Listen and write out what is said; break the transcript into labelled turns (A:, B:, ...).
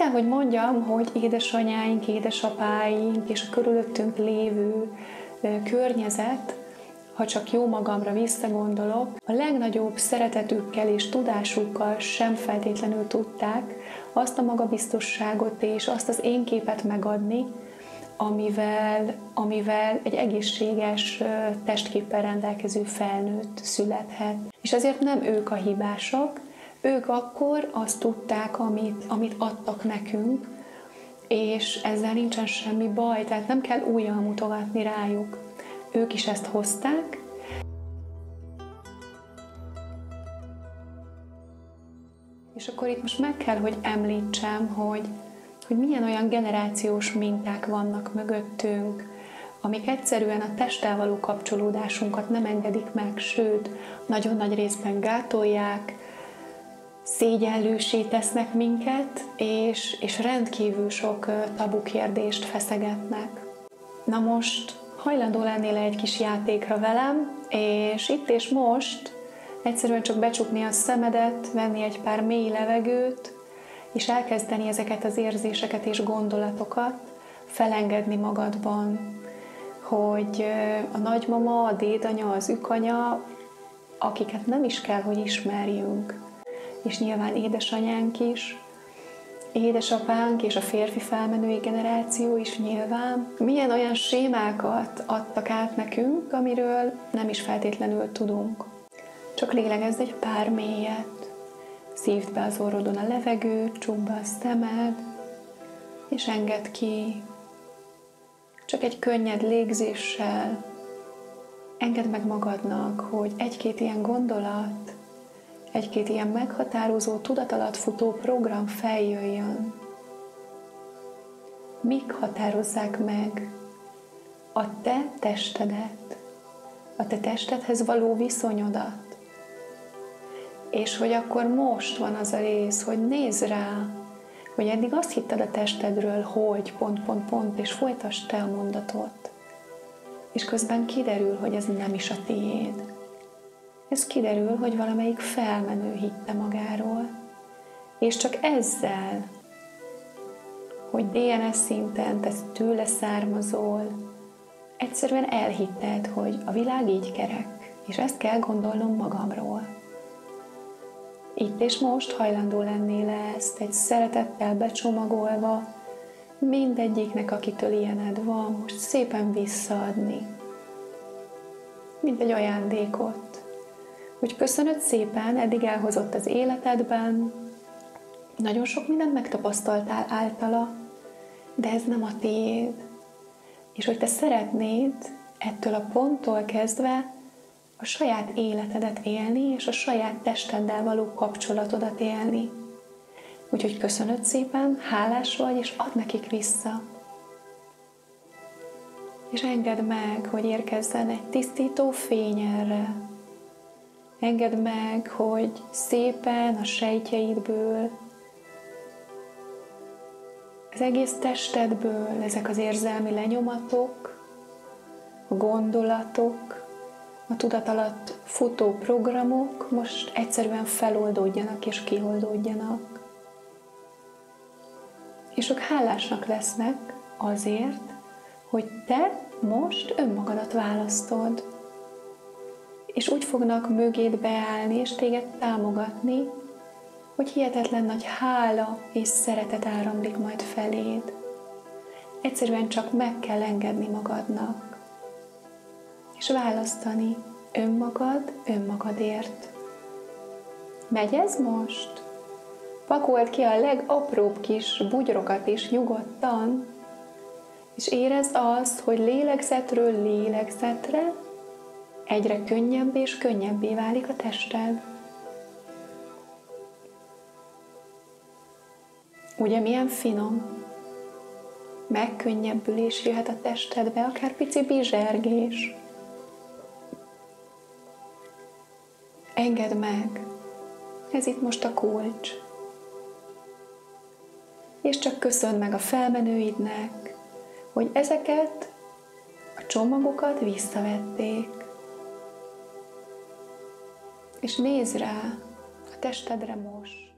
A: Azt kell, hogy mondjam, hogy édesanyáink, édesapáink és a körülöttünk lévő környezet, ha csak jó magamra visszagondolok, a legnagyobb szeretetükkel és tudásukkal sem feltétlenül tudták azt a magabiztosságot és azt az én képet megadni, amivel egy egészséges testképpel rendelkező felnőtt születhet. És ezért nem ők a hibásak, ők akkor azt tudták, amit adtak nekünk, és ezzel nincsen semmi baj, tehát nem kell újjal mutogatni rájuk. Ők is ezt hozták. És akkor itt most meg kell, hogy említsem, hogy milyen olyan generációs minták vannak mögöttünk, amik egyszerűen a testtel való kapcsolódásunkat nem engedik meg, sőt, nagyon nagy részben gátolják, szégyellőssé tesznek minket, és rendkívül sok tabu kérdést feszegetnek. Na most hajlandó lennél egy kis játékra velem, és itt és most egyszerűen csak becsukni a szemedet, venni egy pár mély levegőt, és elkezdeni ezeket az érzéseket és gondolatokat felengedni magadban, hogy a nagymama, a dédanya, az ükanya, akiket nem is kell, hogy ismerjünk, és nyilván édesanyánk is, édesapánk és a férfi felmenői generáció is nyilván, milyen olyan sémákat adtak át nekünk, amiről nem is feltétlenül tudunk. Csak lélegezz egy pár mélyet, szívd be az orrodon a levegőt, csukd be a szemed, és engedd ki. Csak egy könnyed légzéssel engedd meg magadnak, hogy egy-két ilyen gondolat, egy-két ilyen meghatározó, tudatalatt futó program feljöjjön. Mik határozzák meg a te testedet, a te testedhez való viszonyodat? És hogy akkor most van az a rész, hogy nézz rá, hogy eddig azt hitted a testedről, hogy ... és folytasd te a mondatot. És közben kiderül, hogy ez nem is a tiéd. Ez kiderül, hogy valamelyik felmenő hitte magáról. És csak ezzel, hogy DNS szinten te tőle származol, egyszerűen elhitted, hogy a világ így kerek, és ezt kell gondolnom magamról. Itt és most hajlandó lennél ezt egy szeretettel becsomagolva, mindegyiknek, akitől ilyened van, most szépen visszaadni. Mint egy ajándékot. Hogy köszönöd szépen, eddig elhozott az életedben, nagyon sok mindent megtapasztaltál általa, de ez nem a tiéd. És hogy te szeretnéd ettől a ponttól kezdve a saját életedet élni, és a saját testeddel való kapcsolatodat élni. Úgyhogy köszönöd szépen, hálás vagy, és add nekik vissza. És engedd meg, hogy érkezzen egy tisztító fény erre. Engedd meg, hogy szépen a sejtjeidből, az egész testedből ezek az érzelmi lenyomatok, a gondolatok, a tudat alatt futó programok most egyszerűen feloldódjanak és kioldódjanak. És ők hálásnak lesznek azért, hogy te most önmagadat választod. És úgy fognak mögéd beállni és téged támogatni, hogy hihetetlen nagy hála és szeretet áramlik majd feléd. Egyszerűen csak meg kell engedni magadnak. És választani önmagadért. Megy ez most? Pakold ki a legapróbb kis bugyrokat is nyugodtan, és érezd azt, hogy lélegzetről lélegzetre egyre könnyebb és könnyebbé válik a tested. Ugye milyen finom? Megkönnyebbülés jöhet a testedbe, akár pici bizsergés. Engedd meg, ez itt most a kulcs. És csak köszönd meg a felmenőidnek, hogy ezeket a csomagokat visszavették. És nézz rá a testedre most.